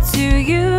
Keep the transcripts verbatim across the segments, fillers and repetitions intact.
to you.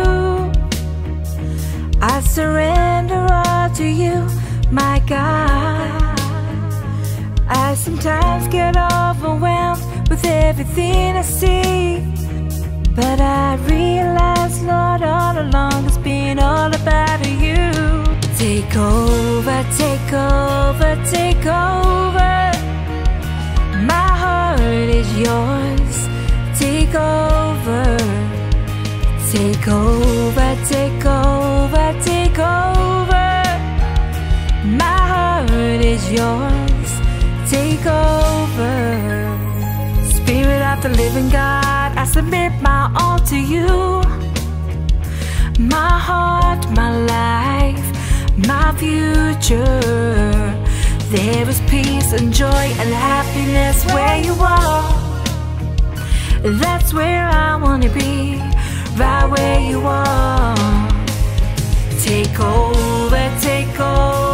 I surrender all to you, my God. I sometimes get overwhelmed with everything I see, but I realize, Lord, all along it's been all about you. Take over, take over, take over. My heart is yours. Take over, take over, take over, take over. My heart is yours. Take over. Spirit of the living God, I submit my all to you. My heart, my life, my future. There is peace and joy and happiness where you are. That's where I wanna be, right where you are. Take over, take over.